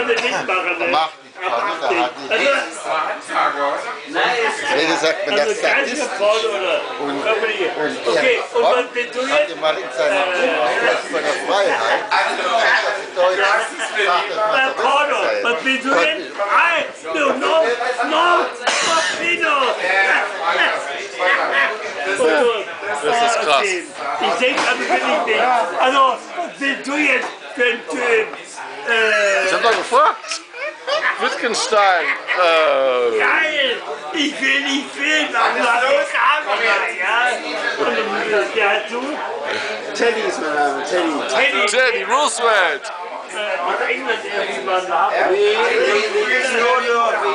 können wir nicht machen. Ne? Macht nicht. Wie gesagt, man das Statist und okay, und was bist du hat jetzt? ihr mal in seiner seiner Freiheit Porno, was bist du jetzt? No, Pino! Das ist krass. Ich denke, also bin ich nicht. Also, was bist du jetzt für ein Typ? Ich hab doch gefragt. Wittgenstein. Geil! Ich will nicht filmen, aber du hast die Kamera, ja? Und ja, du? Teddy ist mein Name, Teddy. Teddy Roosevelt. Aus England irgendwie mal nach. Theodor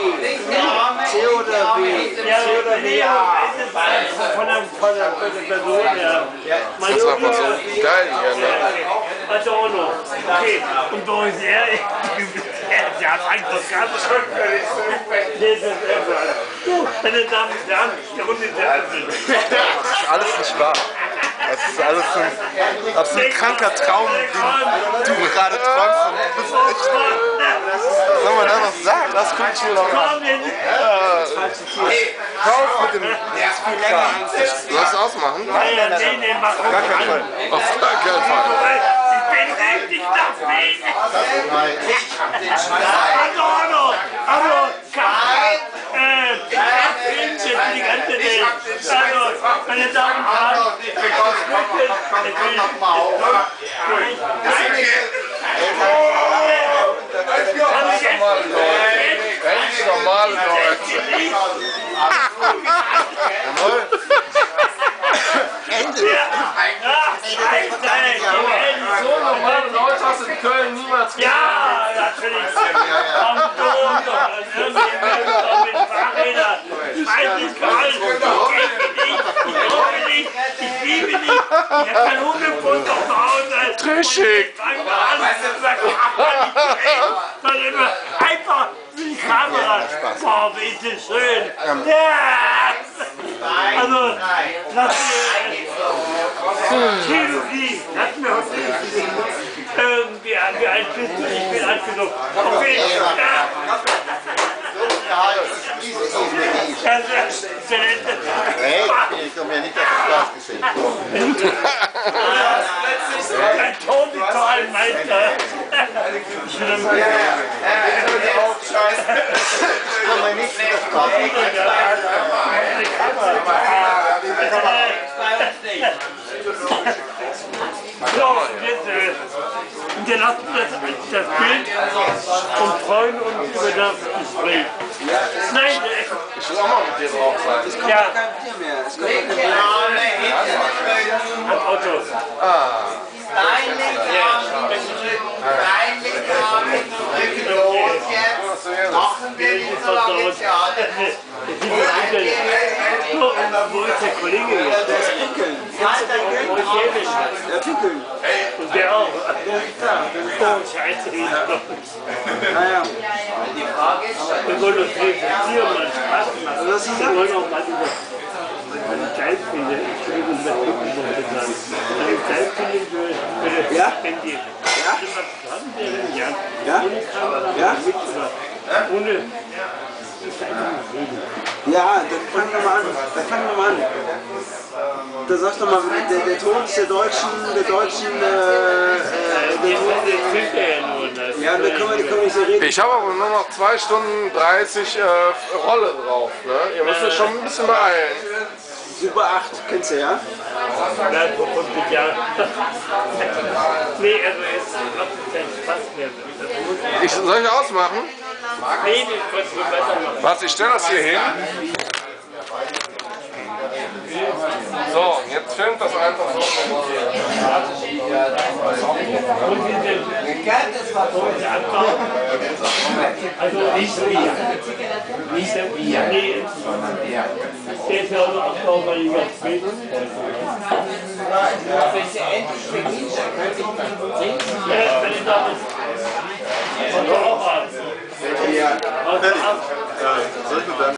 W. Von der Person, ja. Das ist einfach so geil hier, ne? Adorno. Okay, und wo ist er? Der hat einfach ganz schön. Meine Damen und Herren, der Runde ist eröffnet. Das ist alles nicht wahr. Das ist alles so ein absolut kranker Traum, den du gerade träumst. Und du bist echt. Was soll man da noch sagen? Das gucke ich mir noch an. Raus mit dem Spielkram. Soll ich es ausmachen? Nee, mach Auf gar keinen Fall. Auf gar keinen Fall. Ich bin richtig nach Wien. Adorno! Aber die ganze Welt. Also, meine Damen und Herren, Ganz normale Leute. So normale Leute hast du in Köln niemals gesehen. ja, natürlich. Am Dom, mit Fahrrädern. Scheiße, kalt. Ich liebe nicht. Ich habe keinen Hundepfund auf zu Hause. Trüschig. Fang mal an. Dann immer einfach die Kamera. Boah, wie ist das schön. Ja. Also, lass mir Theologie. Lass mir wie alt bist du? Ich bin alt genug. Okay. Ich komme ja nicht auf das Glas gesehen. Ein Tonritualmeister. Ich will mal Ich komme nicht auf das Glas. So, und wir lassen das Bild und freuen uns über das Gespräch. Nein, Ich will auch mal mit dir drauf sein. ja, Kein Bier mehr. Es kommt kein Bier. hat Otto. Wo ist der Kollege jetzt? Der ist Pinkeln. Der Pinkeln. Und der auch. Oh, Scheiße. Naja. Wir wollen uns reflektieren, mal Spaß machen. Wir wollen auch mal über meine Zeit finden. Ich will uns mal gucken, wo wir sagen. Meine Zeit finden für Ja? Stipendium. Ja? Was haben wir denn? Ja. Ja? Ohne Kamera, Ja? mit oder ohne. Ist einfach nicht reden. Ja, dann fangen wir mal an. Da sagst du mal, der Ton ist der deutschen, ja, da können wir nicht so reden. Ich habe aber nur noch 2 Stunden 30 Rolle drauf. Ne? Ihr müsst euch schon ein bisschen beeilen. Super 8, kennst du ja? Nein, ja. Nee, also es macht keinen Spaß mehr. Soll ich ausmachen? Nee, das kannst du besser machen. Warte, ich stelle das hier hin. So, jetzt filmt das einfach so. Also nicht so wie. Nicht so wie. Nee, der ist ja auch noch Abbau, weil ich ganz spät bin. Wenn ich da ist. Von der auch an. Ja, fertig. Soll ich mit deinem